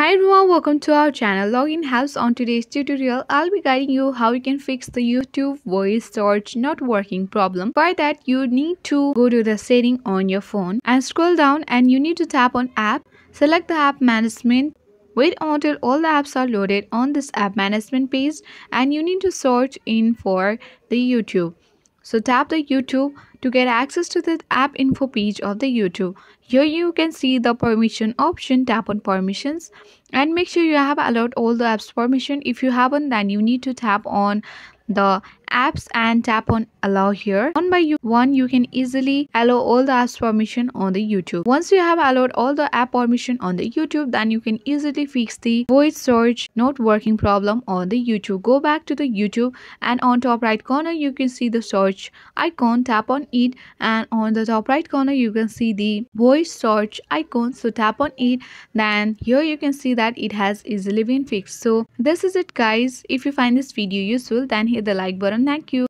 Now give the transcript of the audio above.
Hi everyone, welcome to our channel Login Helps. On today's tutorial, I'll be guiding you how you can fix the YouTube voice search not working problem. For that, you need to go to the setting on your phone and scroll down, and you need to tap on app. Select the app management. Wait until all the apps are loaded on this app management page, and you need to search in for the YouTube. So tap the YouTube to get access to the app info page of the YouTube. Here you can see the permission option. Tap on permissions and make sure you have allowed all the apps permission. If you haven't, then you need to tap on the apps and tap on allow here. One by one you can easily allow all the apps permission on the YouTube. Once you have allowed all the app permission on the YouTube, then you can easily fix the voice search not working problem on the YouTube. Go back to the YouTube, and on top right corner you can see the search icon. Tap on it, and on the top right corner you can see the voice search icon. So tap on it, then here you can see that it has easily been fixed. So this is it guys. If you find this video useful, then hit the like button. Thank you.